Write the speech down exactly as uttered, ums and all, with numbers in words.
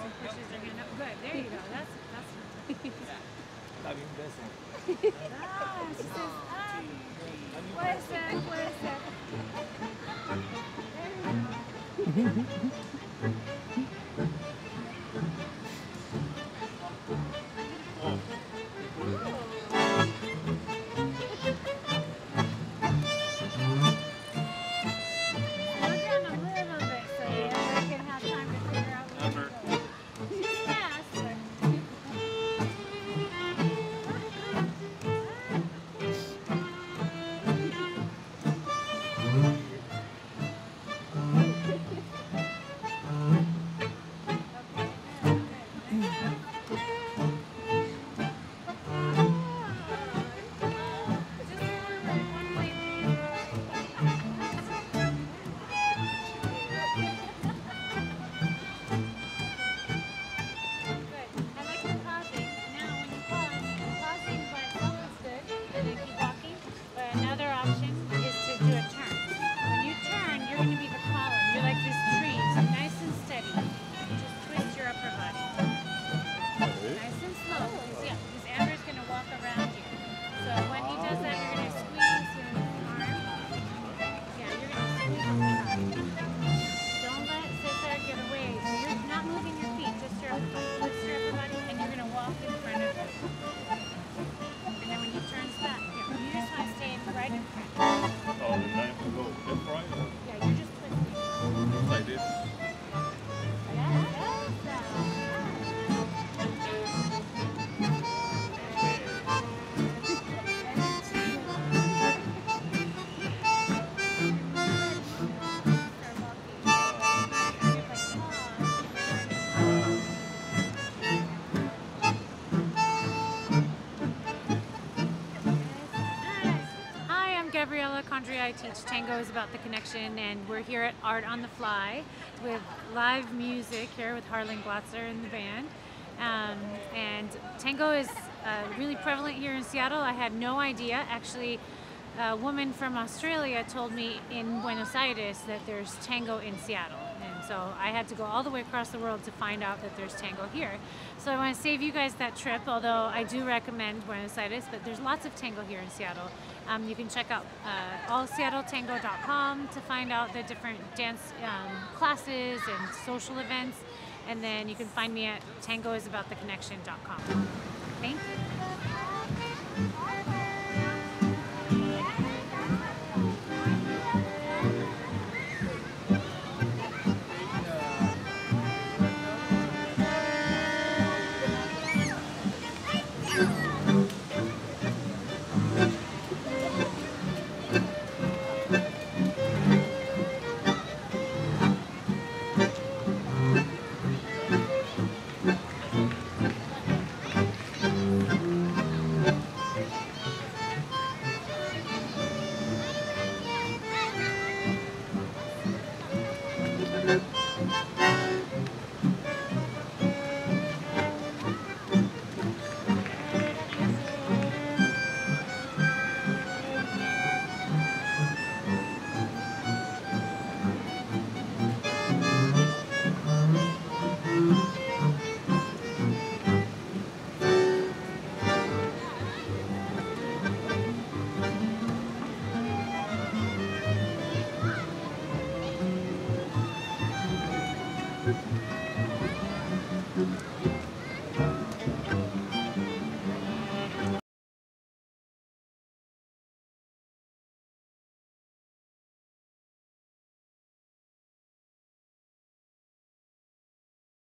and pushes her hand up. Good. There you go. That's that's. Está bien beso. Ah, she says, ah, puede ser, puede ser. There you go. Gabriela Condrea. I teach Tango is about the connection, and we're here at Art on the Fly with live music here with Harlan Glotzer and the band. Um, and Tango is uh, really prevalent here in Seattle. I had no idea. Actually, a woman from Australia told me in Buenos Aires that there's Tango in Seattle. And so I had to go all the way across the world to find out that there's Tango here. So I want to save you guys that trip, although I do recommend Buenos Aires, but there's lots of Tango here in Seattle. Um, you can check out uh, all seattle tango dot com to find out the different dance um, classes and social events. And then you can find me at tango is about the connection dot com. Thank you. Thank you.